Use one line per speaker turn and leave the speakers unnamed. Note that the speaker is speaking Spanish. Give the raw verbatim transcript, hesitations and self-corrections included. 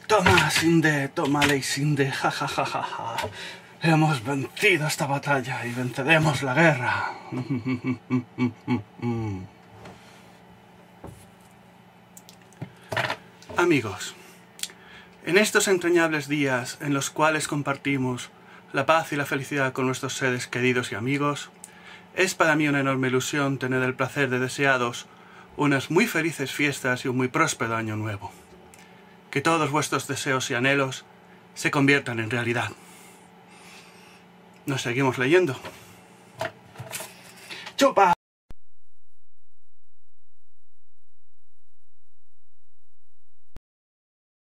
Toma, Sinde, toma, Ley Sinde, ja, ja, ja, ja, ja. Hemos vencido esta batalla y venceremos la guerra. Amigos, en estos entrañables días en los cuales compartimos la paz y la felicidad con nuestros seres queridos y amigos, es para mí una enorme ilusión tener el placer de desearos unas muy felices fiestas y un muy próspero año nuevo. Que todos vuestros deseos y anhelos se conviertan en realidad. Nos seguimos leyendo. ¡Chupa!